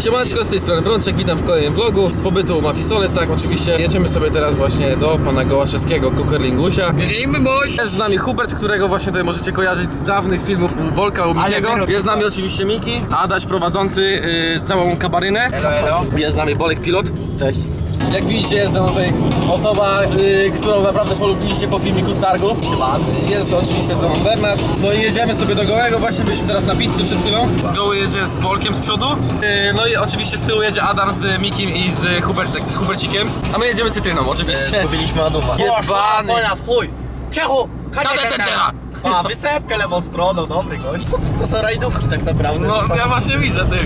Siemaneczko, z tej strony Brączek, witam w kolejnym vlogu z pobytu Mafii Solec. Tak, oczywiście jedziemy sobie teraz właśnie do pana Gołaszewskiego, Kukerlingusia. Jest z nami Hubert, którego właśnie tutaj możecie kojarzyć z dawnych filmów u Bolka, u Mikiego. Jest z nami oczywiście Miki, Adaś prowadzący całą kabarynę. Elo. Jest z nami Bolek, pilot. Cześć. Jak widzicie, jest ze mną tutaj osoba, którą naprawdę polubiliście po filmiku z targów. Jest oczywiście z nami Bernard. No i jedziemy sobie do Gołego, właśnie byliśmy teraz na pizzy przed chwilą. Goły jedzie z Bolkiem z przodu. No i oczywiście z tyłu jedzie Adam z Mikim i z Hubercikiem. A my jedziemy cytryną oczywiście. Zgubiliśmy Aduma. Jebany! Pola w chuj! Czechu! Kadetera! A, wysepkę lewą stroną, dobry gość. To są rajdówki tak naprawdę. No ja właśnie widzę, ty.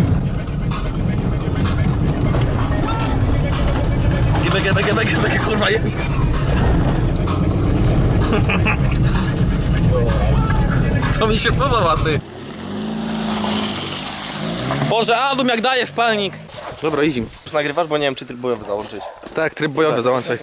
Gebek, kurwa, je. To mi się podoba, ty. Boże, Adam jak daje w palnik. Dobra, easy. Już nagrywasz, bo nie wiem, czy tryb bojowy załączyć. Tak, tryb bojowy załączaj.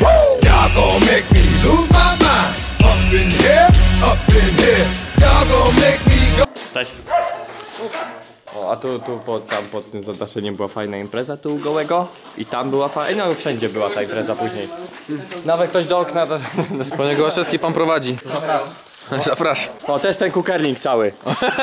Cześć. O, a tu tam pod tym zadaszeniem była fajna impreza tu u Gołego i tam była fajna, no wszędzie była ta impreza później. Nawet ktoś do okna to... Panie Gołaszewski, pan prowadzi. Zapraszam. O, to jest ten kukerling cały.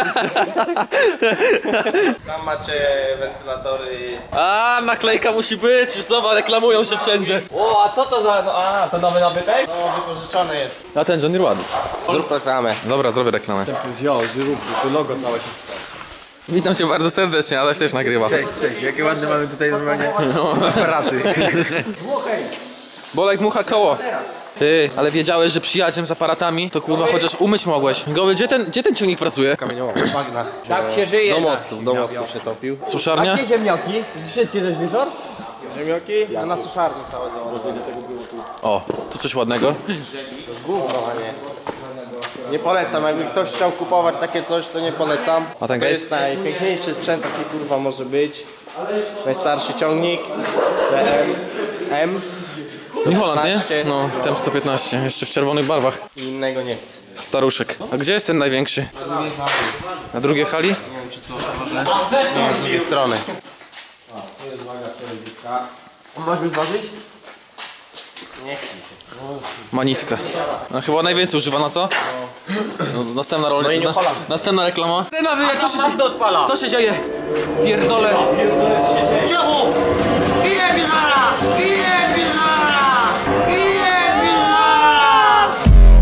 Tam macie wentylatory. A, naklejka musi być, już zobacz, reklamują się wszędzie. O, a co to za... No, a, to nowy nabytek? No, wypożyczone jest. A ten Johnny ładny. Zrób reklamę. Dobra, zrobię reklamę. Jo, zrób, to logo całe się... Witam cię bardzo serdecznie, Adaś też nagrywa. Cześć, jakie ładne mamy tutaj normalnie aparaty. Bolek mucha koło. Ty, ale wiedziałeś, że przyjacielem z aparatami, to kurwa chociaż umyć mogłeś. Goły, gdzie ten ciągnik pracuje? W bagnach. Tak się żyje. Do mostów się topił. Suszarnia? Gdzie ziemnioki? Wszystkie żeś wieczór? Ziemioki? Ja na suszarni całe założenie. O, tu coś ładnego. Gówno, a nie. Nie polecam, jakby ktoś chciał kupować takie coś, to nie polecam. A ten To case? jest najpiękniejszy sprzęt, jaki kurwa może być. Najstarszy ciągnik. M. New Holland, nie? 15. No, tem 115, jeszcze w czerwonych barwach. I innego nie chcę. Staruszek. A gdzie jest ten największy? Na drugiej hali? Z drugiej strony. Możesz mi zważyć? Nie chcę. Manitka. No, chyba najwięcej używana, co? No, następna rola. New Holland. Następna reklama. Co się dzieje? Pierdolę. Czechu! Piję mi zara! Piję mi zara! Piję mi zara!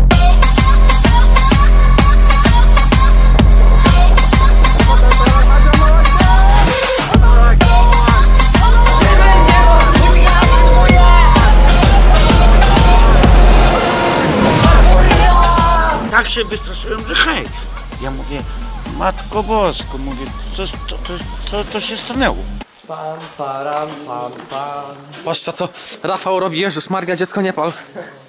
Tak się wystraszyłem, że hej! Ja mówię, Matko Bosko, mówię, co się stanęło? Pam, param, pam, pam. Zwłaszcza co Rafał robi, Jezus Maria, dziecko nie pal.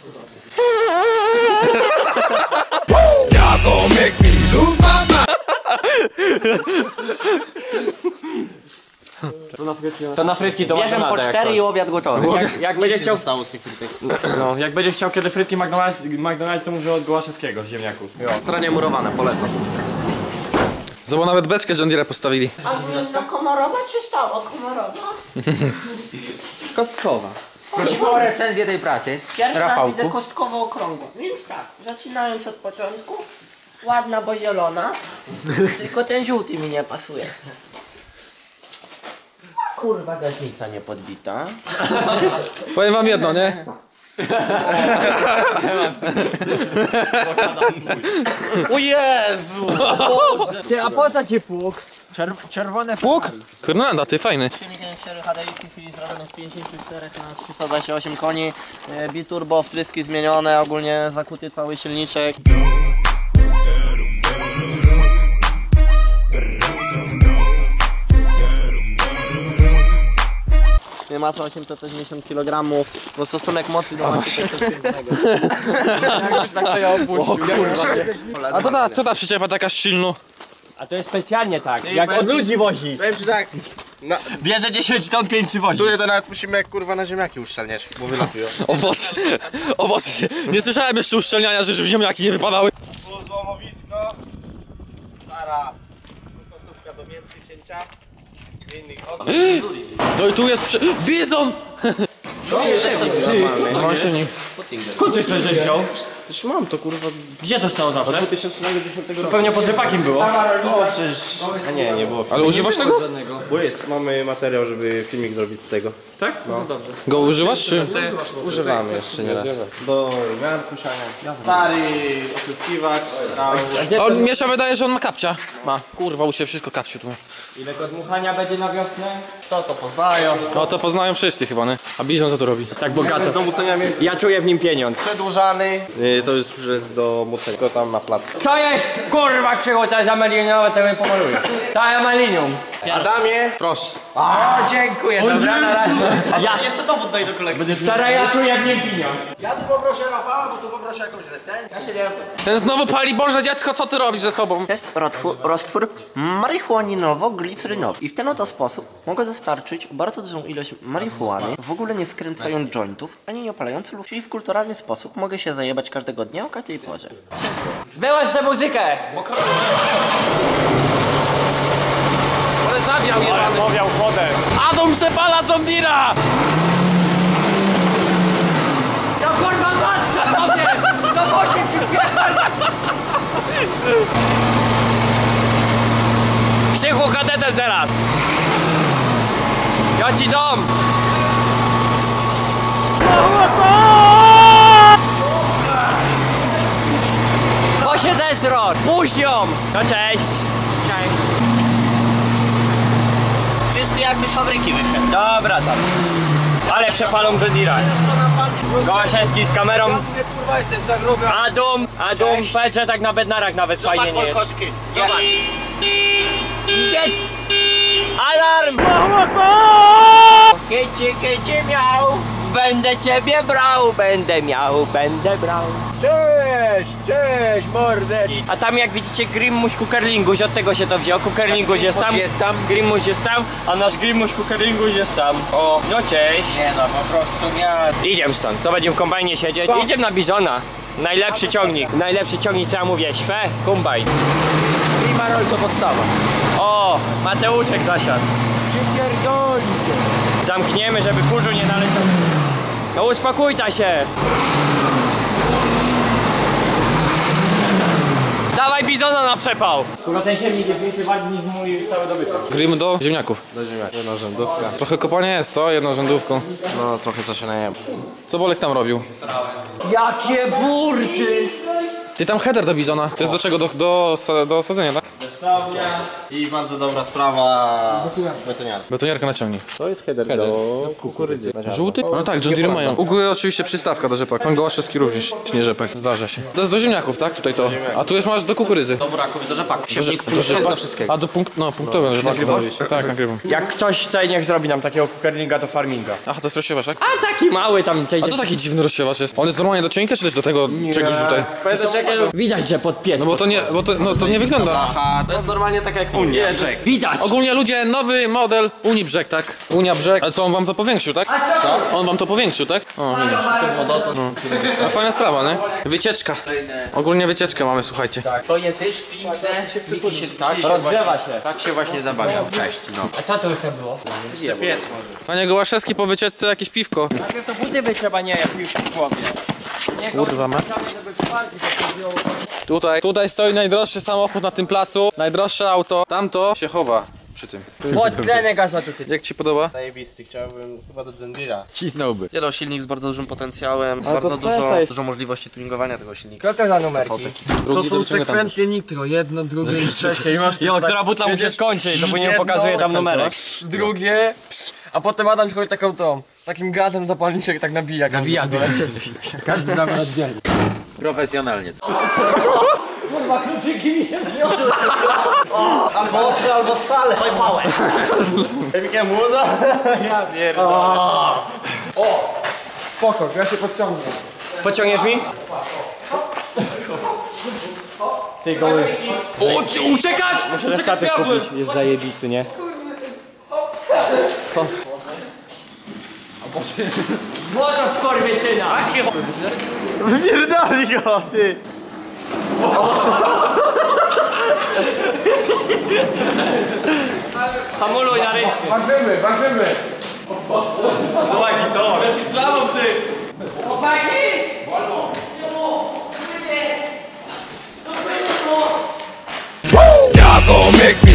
To na frytki to Bierzemy po 4 i obiad gotowy. Jak będzie chciał... Stało z tych frytek. No, jak będzie chciał kiedy frytki McDonald's to mówię od Gołaszewskiego z ziemniaków. Stronie murowane, polecam. Zobacz, nawet beczkę John Deere postawili. A gniazdo komorowe czy stało komorowe? Kostkowa. Proszę o recenzję tej pracy. Pierwszy raz Rafałku. widzę kostkowo okrągłą. Więc tak, zaczynając od początku. Ładna, bo zielona. Tylko ten żółty mi nie pasuje. Kurwa, gaśnica nie podbita. Powiem wam jedno, nie? O Jezu! Ty, a po co ci pług? Czerwone Pług? Kurnanda, ty fajny. Silnik 1.4 HDI w tej chwili zrobiony z 54 na 328 koni. Biturbo, wtryski zmienione, ogólnie zakuty cały silniczek. Nie ma co 880 kg, bo stosunek mocy do masy jest pięknego. Tak to ja opuścił. A co ta przyczepa taka silno? A to jest specjalnie tak, jak od ludzi wozi. Powiem ci tak, Bierze 10 ton, 5 przywozi. tutaj to nawet musimy jak kurwa na ziemniaki uszczelniać, bo wylatują. O Boże, nie słyszałem jeszcze uszczelniania, że żeby ziemniaki nie wypadały. Tu złomowisko, stara kosówka do mięty cięcia. No i tu jest bizon! Skąd coś wziął? Coś mam to kurwa. Gdzie to stało zawsze? 2010 roku. To pewnie pod rzepakiem było. Przecież... A nie było. Ale używasz tego? Bo jest, mamy materiał, żeby filmik zrobić z tego. Tak? No dobrze. Go używasz czy? Używamy jeszcze nie raz. Do miar kuszania. Stary opryskiwacz, On mnie się wydaje, że on ma kapcia. Ma. Kurwa, u ciebie wszystko kapciu tu. Ile go dmuchania będzie na wiosnę? To poznają. No to poznają wszyscy chyba, nie? A bizon co tu robi? Tak bogato. Ja czuję w nim pieniądz. Przedłużany. To jest już jest do mocenia, tylko tam na placu. To jest kurwa krzywo, to jest amelinowe, to mnie pomaluję. To jest amelinium. Adamie. Proszę. O, dziękuję, dobra, na razie. Ja Jeszcze dowód daj do kolekcji. Stara, ja czuję w nim pieniądz. Ja tu poproszę Rafała, bo tu poproszę jakąś recenzję. Ja się nie znam. Ten znowu pali, Boże dziecko, co ty robisz ze sobą? To jest roztwór marihuaninowo-glicerynowy. I w ten oto sposób mogę dostarczyć bardzo dużą ilość marihuany, w ogóle nie skręcając jointów, ani nie opalając lub, czyli w kulturalny sposób mogę się zajebać każdego dnia o każdej porze. Wyłącz tę muzykę! Ale zawiał jebany. Powiał wodę. Adam przepala John Deere'a! No kurwa matce sobie! No chodźcie Krzychu kadetem teraz! Ja ci dom! Bo się zesro! Puść ją! No cześć! Czysty jakby z fabryki wyszedł. Dobra tam. Ale przepalą Jadira. Gołaszewski z kamerą. Mówię, kurwa, jestem za gruby. Adam, Petrze tak na bednarach nawet Zobacz fajnie nie jest. Polkoczki. Zobacz. Gdzie? Alarm! Kiecie miał. Będę ciebie brał, będę miał, będę brał. Cześć, mordecz. A tam jak widzicie Grimmuś Kukerlinguś, od tego się to wziął. Kukerlinguś jest tam, Jest tam. Grimmuś jest tam, a nasz Grimmuś Kukerlinguś jest tam. O, no cześć. Nie no, po prostu miał. Idziemy stąd, co będziemy w kombajnie siedzieć? Idziemy na bizona. Najlepszy ciągnik, co ja mówię, śwe, kombajn. I Marol to podstawa. O, Mateuszek zasiadł. Przypierdoli. Zamkniemy, żeby kurzu nie naleciał. No uspokójta się. Dawaj bizona na przepał. Kurwa ten ziemnik jest więcej wagi niż mój cały dobytek. Grimy do ziemniaków. Do ziemniaka. Jedna rzędówka. Trochę kopania jest, co? Jedną rzędówką. No trochę co się najem. Co Bolek tam robił? Jakie burty! Ty tam header do bizona. To jest do czego? Do sadzenia, tak? I bardzo dobra sprawa. Betoniarka. Betoniarka na ciągnik. To jest header do kukurydzy. Żółty? No tak, John Deere mają. U góry oczywiście przystawka do rzepak. Pan Gołaszewski również, nie rzepek. Zdarza się. To jest do ziemniaków, tak? Tutaj to. A tu jest masz do kukurydzy. Do buraków, do rzepaku. Do rzepak. A do punktowe rzepaki. Tak, nagrywam. Jak ktoś chce, niech zrobi nam takiego kukerlinga do farminga. Aha, to jest rozsiewacz, tak? A taki mały tam... A co taki dziwny rozsiewacz jest? On jest normalnie do cienka, czy też do tego czegoś tutaj? Widać, że pod piec. No bo to nie wygląda. Aha, to jest normalnie tak jak Unia. Brzeg. Widać! Ogólnie ludzie, nowy model Unibrzeg, tak? Unia Brzeg. Ale co, on wam to powiększył, tak? Co? On wam to powiększył, tak? O, widzisz. No. A fajna sprawa, nie? Wycieczka. Ogólnie wycieczkę mamy, słuchajcie. To je też pizzę. Miki się Rozgrzewa się. Tak się właśnie zabawiam. Cześć, no. A co to już tam było? Panie Gołaszewski, po wycieczce jakieś piwko. Najpierw to buty by trzeba nie jest już w głowie. Kurwa, ma. Tutaj stoi najdroższy samochód na tym placu. Najdroższe auto. Tamto się chowa przy tym. Podtlenek gaza tutaj. Jak ci podoba? Zajebisty, chciałbym chyba do Zendira. Cisnąłby. Silnik z bardzo dużym potencjałem, Ale to bardzo sensa jest. dużo możliwości tuningowania tego silnika. Co to za numerki? To są sekwencje. nitro, jedno, drugie i trzecie. I masz Jo, która butla mu się skończy, to później pokazuje tam numerek. drugie, a potem Adam ci chodzi taką tą, z takim gazem zapalniczek tak nabija. Każdy nawet oddzielnie. Profesjonalnie. Albo ostro, albo wcale. Pojpałem. Jakie muza? Ja pierdolę. Spoko, ja się podciągnę. Pociągniesz mi? Ty goły. Uciekać! Muszę ten statyw kupić, jest zajebisty, nie? Młodo skorwiesyna! Wypierdali go, ty! Hamuluj na ręcznie. Ważymy! Zobacz to. Jaki slalom, ty! Y'all gon' make me